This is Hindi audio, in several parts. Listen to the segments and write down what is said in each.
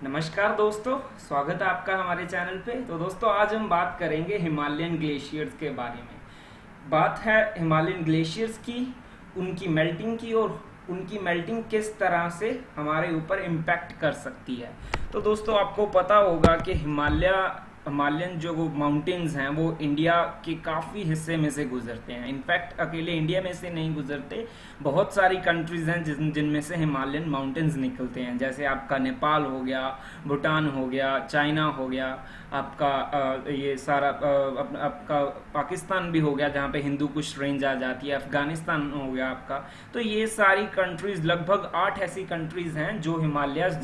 नमस्कार दोस्तों, स्वागत है आपका हमारे चैनल पे। तो दोस्तों आज हम बात करेंगे हिमालयन ग्लेशियर्स के बारे में। बात है हिमालयन ग्लेशियर्स की, उनकी मेल्टिंग की और उनकी मेल्टिंग किस तरह से हमारे ऊपर इम्पैक्ट कर सकती है। तो दोस्तों आपको पता होगा कि हिमालयन जो माउंटेन्स हैं वो इंडिया के काफ़ी हिस्से में से गुजरते हैं। इनफैक्ट अकेले इंडिया में से नहीं गुजरते, बहुत सारी कंट्रीज़ हैं जिनमें से हिमालयन माउंटेन्स निकलते हैं। जैसे आपका नेपाल हो गया, भूटान हो गया, चाइना हो गया, आपका ये सारा आपका पाकिस्तान भी हो गया जहाँ पे हिंदू कुश रेंज आ जाती है, अफगानिस्तान हो गया आपका। तो ये सारी कंट्रीज़, लगभग 8 ऐसी कंट्रीज़ हैं जो हिमालयाज़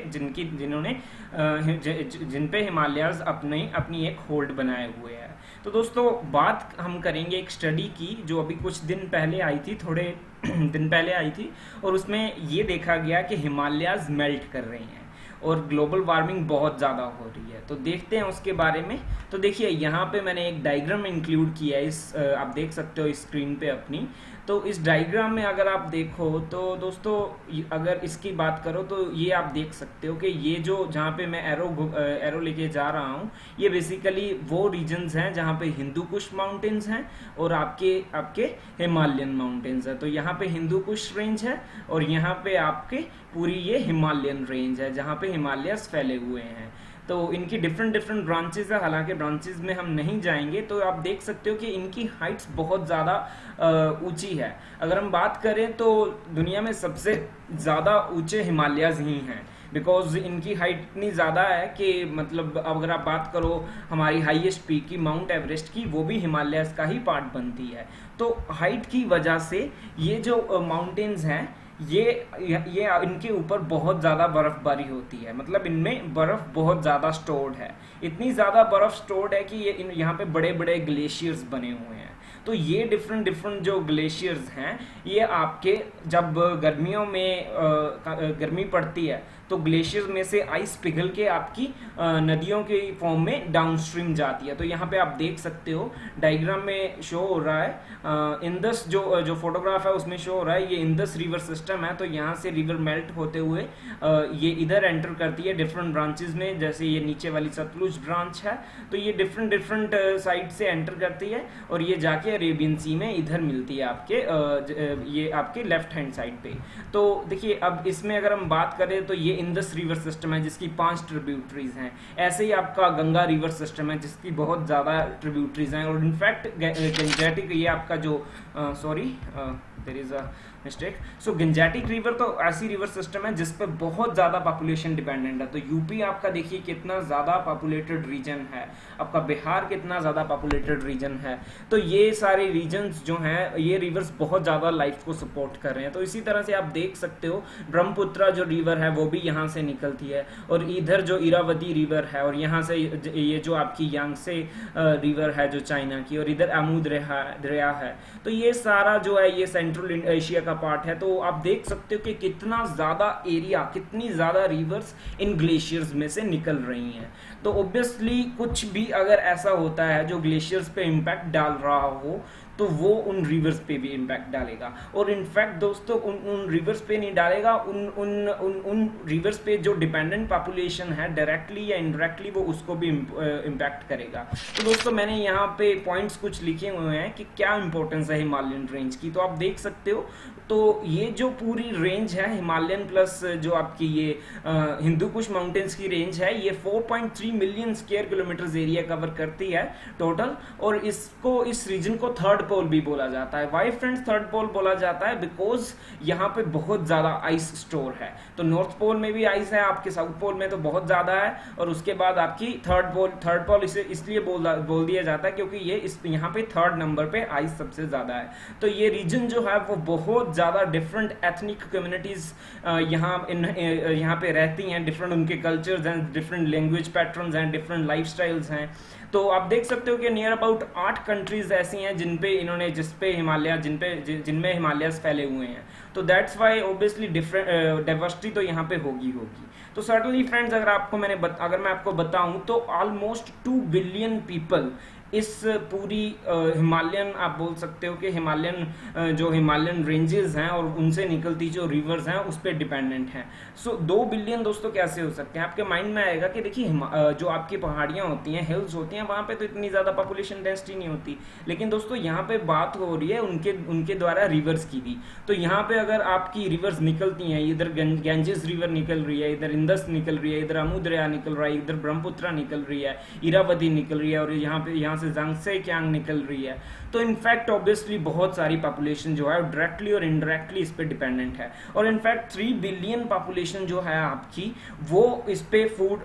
जिन पे हिमालयाज़ अपनी एक होल्ड बनाए हुए हैं। तो दोस्तों बात हम करेंगे एक स्टडी की जो अभी कुछ दिन पहले आई थी, थोड़े दिन पहले आई थी, और उसमें ये देखा गया कि हिमालयाज़ मेल्ट कर रहे हैं और ग्लोबल वार्मिंग बहुत ज़्यादा हो रही है। तो देखते हैं उसके बारे में। तो देखिए यहाँ पे मैंने एक डायग्राम इंक्लूड किया है, आप देख सकते हो स्क्रीन पे अपनी। तो इस डायग्राम में अगर आप देखो तो दोस्तों, अगर इसकी बात करो तो ये आप देख सकते हो कि ये जो जहाँ पे मैं एरो लेके जा रहा हूँ, ये बेसिकली वो रीजन्स हैं जहाँ पे हिंदू कुश माउंटेन्स हैं और आपके हिमालयन माउंटेन्स हैं। तो यहाँ पे हिंदू कुश रेंज है और यहाँ पे आपके पूरी ये हिमालयन रेंज है जहाँ पे हिमालयस फैले हुए हैं। तो इनकी डिफरेंट ब्रांचेस है, हालांकि ब्रांचेस में हम नहीं जाएंगे। तो आप देख सकते हो कि इनकी हाइट्स बहुत ज़्यादा ऊंची है। अगर हम बात करें तो दुनिया में सबसे ज़्यादा ऊंचे हिमालयाज़ ही हैं, बिकॉज इनकी हाइट इतनी ज़्यादा है कि मतलब अगर आप बात करो हमारी हाईएस्ट पीक की, माउंट एवरेस्ट की, वो भी हिमालयाज़ का ही पार्ट बनती है। तो हाइट की वजह से ये जो माउंटेन्स हैं ये इनके ऊपर बहुत ज़्यादा बर्फबारी होती है, मतलब इनमें बर्फ़ बहुत ज़्यादा स्टोर्ड है। इतनी ज़्यादा बर्फ़ स्टोर्ड है कि यहाँ पे बड़े बड़े ग्लेशियर्स बने हुए हैं। तो ये डिफरेंट जो ग्लेशियर्स हैं, ये आपके जब गर्मियों में गर्मी पड़ती है तो ग्लेशियर्स में से आइस पिघल के आपकी नदियों के फॉर्म में डाउनस्ट्रीम जाती है। तो यहाँ पे आप देख सकते हो डायग्राम में शो हो रहा है, इंदस जो फोटोग्राफ है उसमें शो हो रहा है, ये इंदस रिवर सिस्टम है। तो यहाँ से रिवर मेल्ट होते हुए ये इधर एंटर करती है डिफरेंट ब्रांचेस में। जैसे ये नीचे वाली सतलुज ब्रांच है, तो ये डिफरेंट साइड से एंटर करती है और ये जाके अरेबियन सी में इधर मिलती है ये आपके लेफ्ट हैंड साइड पे। तो देखिए अब इसमें अगर हम बात करें तो ये इंदस रिवर सिस्टम है जिसकी 5 ट्रिब्यूटरीज हैं। ऐसे ही आपका गंगा रिवर सिस्टम है जिसकी बहुत ज़्यादा ट्रिब्यूटरीज हैं। और इनफैक्ट गंजेटिक, ये आपका जो there is a mistake. So Gangetic river तो ऐसी रिवर सिस्टम है जिस पर बहुत ज़्यादा पॉपुलेशन डिपेंडेंट है। तो यूपी आपका देखिए कितना ज़्यादा पॉपुलेटेड रीजन है, आपका बिहार कितना ज़्यादा पॉपुलेटेड रीजन है। तो ये सारे रीजन्स जो हैं, ये रिवर्स बहुत ज़्यादा लाइफ को सपोर्ट कर रहे हैं। तो इसी तरह से आप देख सकते हो ब्रह्मपुत्र जो रिवर है वो भी यहाँ से निकलती है, और इधर जो इरावती रिवर है, और यहाँ से ये जो आपकी यांगसे रिवर है जो चाइना की, और इधर अमूद दरिया है। तो ये सारा जो है ये सेंट्रल एशिया का पार्ट है। तो आप देख सकते हो कि कितना ज़्यादा एरिया, कितनी ज़्यादा रिवर्स इन ग्लेशियर्स में से निकल रही हैं। तो ऑब्वियसली कुछ भी अगर ऐसा होता है जो ग्लेशियर्स पे इम्पैक्ट डाल रहा हो तो वो उन रिवर्स पे भी इम्पैक्ट डालेगा। और इनफैक्ट दोस्तों उन रिवर्स पे नहीं डालेगा, उन रिवर्स पे जो डिपेंडेंट पॉपुलेशन है डायरेक्टली या इनडायरेक्टली वो उसको भी इम्पैक्ट करेगा। तो दोस्तों मैंने यहाँ पे पॉइंट्स कुछ लिखे हुए हैं कि क्या इंपॉर्टेंस है हिमालयन रेंज की। तो आप देख सकते हो, तो ये जो पूरी रेंज है हिमालयन प्लस जो आपकी ये हिंदू कुश माउंटेन्स की रेंज है, ये 4.3 million square kilometre area cover करती है टोटल। और इस रीजन को थर्ड पोल भी बोला जाता है। वाई फ्रेंड्स थर्ड पोल बोला जाता है? बिकॉज यहाँ पे बहुत ज्यादा आइस स्टोर है। तो नॉर्थ पोल में भी आइस है, आपके साउथ पोल में तो बहुत ज्यादा है, और उसके बाद आपकी थर्ड पोल इसे इसलिए बोल दिया जाता है क्योंकि ये यहाँ पे थर्ड नंबर पे आइस सबसे ज्यादा है। तो ये रीजन जो है वो बहुत ज्यादा डिफरेंट एथनिक कम्युनिटीज यहाँ पे रहती हैं, डिफरेंट उनके कल्चर्स हैं, डिफरेंट लैंग्वेज पैटर्न्स हैं, डिफरेंट लाइफस्टाइल्स हैं। तो आप देख सकते हो कि नियर अबाउट 8 कंट्रीज ऐसी हैं जिनमें हिमालयास फैले हुए हैं। तो that's why obviously different diversity तो यहाँ पे होगी। तो सर्टनली फ्रेंड्स, अगर मैं आपको बताऊं तो ऑलमोस्ट 2 बिलियन पीपल इस पूरी हिमालयन, आप बोल सकते हो कि हिमालयन जो हिमालयन रेंजेस हैं और उनसे निकलती जो रिवर्स हैं उस पर डिपेंडेंट हैं। सो 2 बिलियन दोस्तों कैसे हो सकते हैं? आपके माइंड में आएगा कि देखिए जो आपकी पहाड़ियाँ होती हैं, हिल्स होती हैं, वहाँ पे तो इतनी ज़्यादा पॉपुलेशन डेंसिटी नहीं होती। लेकिन दोस्तों यहाँ पे बात हो रही है उनके उनके द्वारा रिवर्स की भी। तो यहाँ पे अगर आपकी रिवर्स निकलती हैं, इधर गैंजेस रिवर निकल रही है, इधर इंदस निकल रही है, इधर अमू दरिया निकल रहा है, इधर ब्रह्मपुत्रा निकल रही है, इरावती निकल रही है, और यहाँ से जांगसे क्यांग निकल रही है, तो इनफैक्ट ऑब्वियसली बहुत सारी पॉपुलेशन जो है डायरेक्टली और इनडायरेक्टली इस पे डिपेंडेंट है। और इनफैक्ट 3 बिलियन पॉपुलेशन जो है आपकी, वो इस पे फूड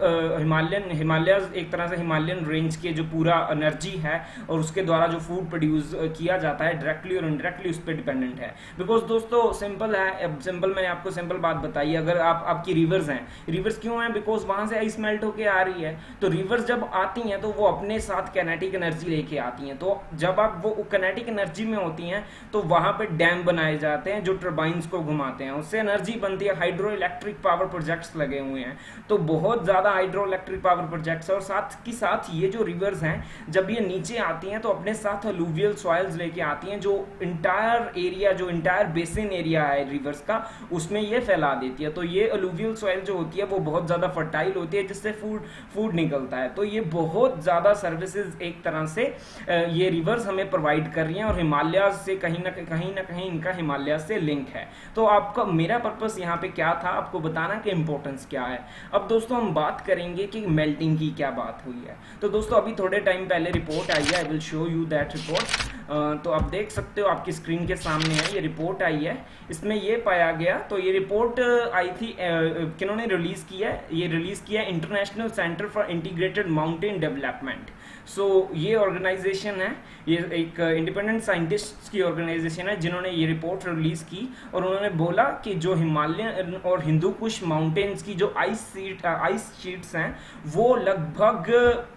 हिमालय एक तरह से हिमालयन रेंज के जो पूरा एनर्जी है और उसके द्वारा जो फूड प्रोड्यूस किया जाता है डायरेक्टली और इनडायरेक्टली उस पर डिपेंडेंट है। बिकॉज दोस्तों सिंपल है, सिंपल मैंने आपको सिंपल बात बताई, अगर आपकी रिवर्स हैं, रिवर्स क्यों है? बिकॉज वहां से आइस मेल्ट होकर आ रही है, तो रिवर्स जब आती हैं तो वो अपने साथ कैनेटिक एनर्जी लेके आती हैं। तो जब आप वो कैनेटिक एनर्जी में होती हैं तो वहां पे डैम बनाए जाते हैं जो टर्बाइंस को घुमाते हैं, उससे एनर्जी बनती है। हाइड्रो इलेक्ट्रिक पावर प्रोजेक्ट्स लगे हुए हैं, तो बहुत ज्यादा हाइड्रो इलेक्ट्रिक पावर प्रोजेक्ट्स। और साथ की साथ ये जो रिवर्स हैं जब ये नीचे आती हैं तो अपने साथ अलूवियल सॉइल्स लेके आती हैं, जो इंटायर एरिया, जो इंटायर बेसिन एरिया है रिवर्स का, उसमें ये फैला देती है। तो ये अलूवियल सॉइल जो होती है वो बहुत ज्यादा फर्टाइल होती है, जिससे फूड निकलता है। तो ये बहुत ज्यादा सर्विसेज एक तरह से ये रिवर्स हमें प्रोवाइड कर रही हैं, और हिमालय से कहीं ना कहीं इनका हिमालय से लिंक है। तो आपका मेरा पर्पस यहाँ पे क्या था, आपको बताना कि इंपॉर्टेंस क्या है। अब दोस्तों हम बात करेंगे कि मेल्टिंग की क्या बात हुई है। तो दोस्तों अभी थोड़े टाइम पहले रिपोर्ट आई है, I will show you that report. तो आप देख सकते हो, आपकी स्क्रीन के सामने है, ये रिपोर्ट आई है। इसमें ये पाया गया, तो ये रिपोर्ट आई थी, किन्होंने रिलीज किया है? ये रिलीज किया है International Centre for Integrated Mountain Development. So ये ऑर्गेनाइजेशन है, ये एक इंडिपेंडेंट साइंटिस्ट की ऑर्गेनाइजेशन है जिन्होंने ये रिपोर्ट रिलीज की, और उन्होंने बोला कि जो हिमालयन और हिंदू कुश माउंटेन्स की जो आइस शीट्स हैं वो लगभग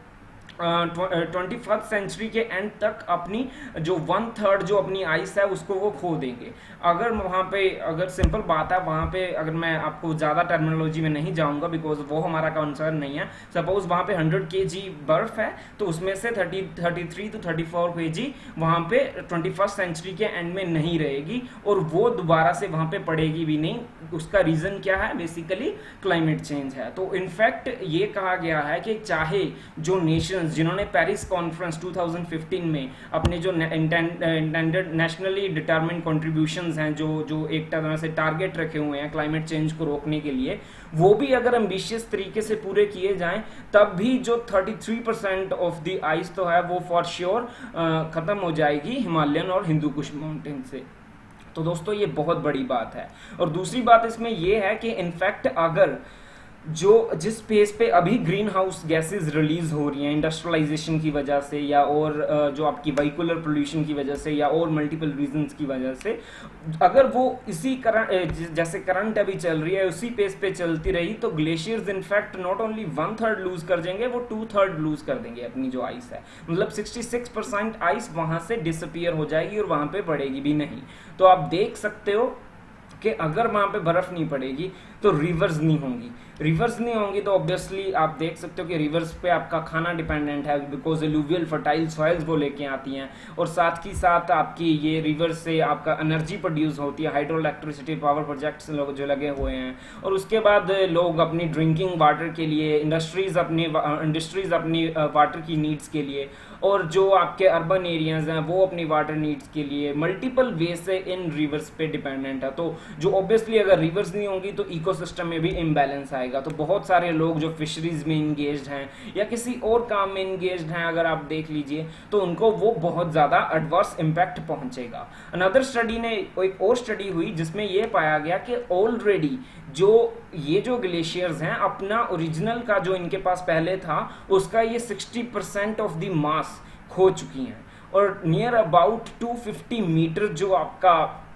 21st सेंचुरी के एंड तक अपनी जो 1/3 जो अपनी आइस है उसको वो खो देंगे। अगर वहाँ पे, अगर सिंपल बात है वहाँ पे, अगर मैं आपको ज़्यादा टर्मिनोलॉजी में नहीं जाऊँगा बिकॉज वो हमारा कंसर्न नहीं है। सपोज वहाँ पे 100 kg बर्फ है, तो उसमें से 33 to 34 kg वहाँ पे 21st सेंचुरी के एंड में नहीं रहेगी, और वो दोबारा से वहाँ पे पड़ेगी भी नहीं। उसका रीज़न क्या है? बेसिकली क्लाइमेट चेंज है। तो इनफैक्ट ये कहा गया है कि चाहे जो नेशन जिन्होंने पेरिस कॉन्फ्रेंस 2015 में अपने जो इंटेंडेड नेशनली डिटरमिन्ड कंट्रीब्यूशंस हैं, जो एक तरह से टारगेट रखे हुए हैं क्लाइमेट चेंज को रोकने के लिए, वो भी अगर एम्बिशियस तरीके से पूरे किए जाएं, तब भी जो 33% ऑफ द आइस तो है वो फॉर श्योर खत्म हो जाएगी हिमालयन और हिंदू कुश माउंटेन से। तो दोस्तों ये बहुत बड़ी बात है। और दूसरी बात इसमें ये है कि इनफैक्ट अगर जिस पेस पे अभी ग्रीन हाउस गैसेज रिलीज हो रही हैं इंडस्ट्रियलाइजेशन की वजह से, या और जो आपकी व्हीकुलर पोल्यूशन की वजह से, या और मल्टीपल रीजंस की वजह से, अगर वो इसी करंट जैसे करंट अभी चल रही है उसी पेस पे चलती रही, तो glaciers in fact not only 1/3 lose कर देंगे, वो 2/3 लूज कर देंगे अपनी जो आइस है। मतलब 66% आइस वहां से डिसअपियर हो जाएगी और वहां पे पड़ेगी भी नहीं। तो आप देख सकते हो कि अगर वहां पे बर्फ नहीं पड़ेगी तो रिवर्स नहीं होंगी। रिवर्स नहीं होंगी तो ऑब्वियसली आप देख सकते हो कि रिवर्स पे आपका खाना डिपेंडेंट है, बिकॉज एलुवियल फर्टाइल सॉइल्स वो लेके आती हैं, और साथ ही साथ आपकी ये रिवर्स से आपका एनर्जी प्रोड्यूस होती है, हाइड्रो इलेक्ट्रिसिटी पावर प्रोजेक्ट्स जो लगे हुए हैं। और उसके बाद लोग अपनी ड्रिंकिंग वाटर के लिए, इंडस्ट्रीज अपनी वाटर की नीड्स के लिए, और जो आपके अर्बन एरियाज हैं वो अपनी वाटर नीड्स के लिए मल्टीपल वे से इन रिवर्स पे डिपेंडेंट है। तो जो ऑब्वियसली अगर रिवर्स नहीं होंगी तो इकोसिस्टम में भी इम्बैलेंस आएगा। तो बहुत सारे लोग जो फिशरीज में इंगेज्ड हैं या किसी और काम में इंगेज्ड हैं, अगर आप देख लीजिए, तो उनको वो बहुत ज़्यादा एडवर्स इम्पैक्ट पहुंचेगा। अनदर स्टडी ने, एक और स्टडी हुई जिसमें ये पाया गया कि ऑलरेडी जो ग्लेशियर्स हैं अपना ओरिजिनल का जो इनके पास पहले था उसका ये 60% ऑफ द मास खो चुकी हैं, और नियर अबाउट 250 मीटर जो आपका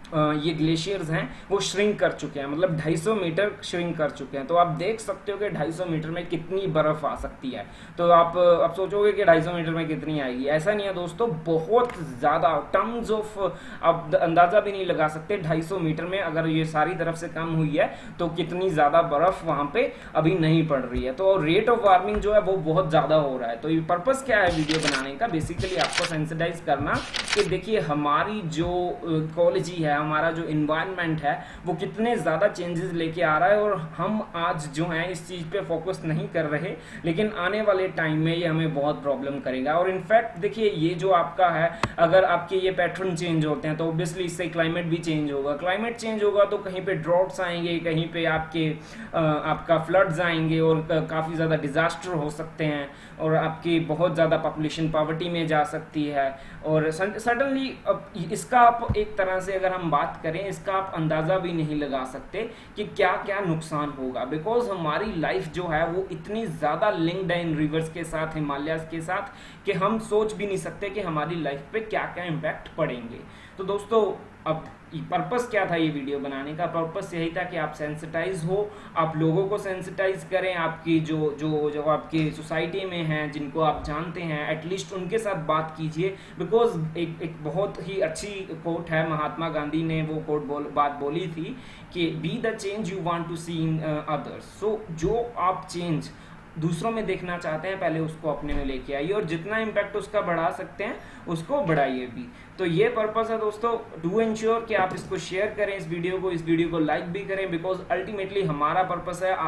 ये ग्लेशियर्स हैं वो श्रिंक कर चुके हैं, मतलब 250 मीटर श्रिंक कर चुके हैं। तो आप देख सकते हो कि 250 मीटर में कितनी बर्फ़ आ सकती है। तो आप सोचोगे कि 250 मीटर में कितनी आएगी, ऐसा नहीं है दोस्तों, बहुत ज़्यादा, टन्स ऑफ, आप अंदाज़ा भी नहीं लगा सकते 250 मीटर में अगर ये सारी तरफ से कम हुई है तो कितनी ज़्यादा बर्फ़ वहाँ पे अभी नहीं पड़ रही है। तो रेट ऑफ वार्मिंग जो है वो बहुत ज़्यादा हो रहा है। तो ये पर्पज़ क्या है वीडियो बनाने का, बेसिकली आपको सेंसिटाइज करना कि देखिए हमारी जो इकोलॉजी है, हमारा जो इन्वायरमेंट है वो कितने ज़्यादा चेंजेस लेके आ रहा है, और हम आज जो है इस चीज़ पे फोकस नहीं कर रहे, लेकिन आने वाले टाइम में ये हमें बहुत प्रॉब्लम करेगा। और इनफैक्ट देखिए ये जो आपका है, अगर आपके ये पैटर्न चेंज होते हैं तो ऑब्वियसली इससे क्लाइमेट भी चेंज होगा। क्लाइमेट चेंज होगा तो कहीं पे ड्रॉट्स आएंगे, कहीं पे आपका फ्लड्स आएंगे, और काफ़ी ज़्यादा डिजास्टर हो सकते हैं, और आपकी बहुत ज़्यादा पॉपुलेशन पॉवर्टी में जा सकती है। और सडनली इसका आप एक तरह से अगर हम बात करें, इसका आप अंदाज़ा भी नहीं लगा सकते कि क्या क्या नुकसान होगा, बिकॉज हमारी लाइफ जो है वो इतनी ज़्यादा लिंक्ड है इन रिवर्स के साथ, हिमालयाज़ के साथ, कि हम सोच भी नहीं सकते कि हमारी लाइफ पे क्या क्या इम्पैक्ट पड़ेंगे। तो दोस्तों अब पर्पस क्या था ये वीडियो बनाने का, पर्पस यही था कि आप सेंसिटाइज हो, आप लोगों को सेंसिटाइज करें, आपकी जो जो जो आपकी सोसाइटी में हैं जिनको आप जानते हैं एटलीस्ट उनके साथ बात कीजिए। बिकॉज एक बहुत ही अच्छी कोट है, महात्मा गांधी ने वो बात बोली थी कि be the change you want to see in others. So जो आप चेंज दूसरों में देखना चाहते हैं पहले उसको अपने में लेके आइए, और जितना इम्पैक्ट उसका बढ़ा सकते हैं उसको बढ़ाइए भी। तो ये पर्पस है दोस्तों, डू इंश्योर कि आप इसको शेयर करें, इस वीडियो को लाइक भी करें, बिकॉज अल्टीमेटली हमारा पर्पस है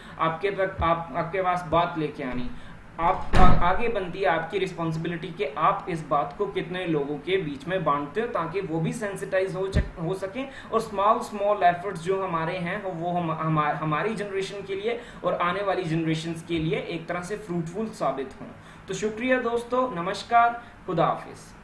आपके पास बात लेके आनी। आप आगे बनती है आपकी रिस्पॉन्सिबिलिटी कि आप इस बात को कितने लोगों के बीच में बांटते हो, ताकि वो भी सेंसिटाइज हो सकें, और स्मॉल एफर्ट्स जो हमारे हैं वो हमारी जनरेशन के लिए और आने वाली जनरेशन के लिए एक तरह से फ्रूटफुल साबित हों। तो शुक्रिया दोस्तों, नमस्कार, खुदा हाफिज।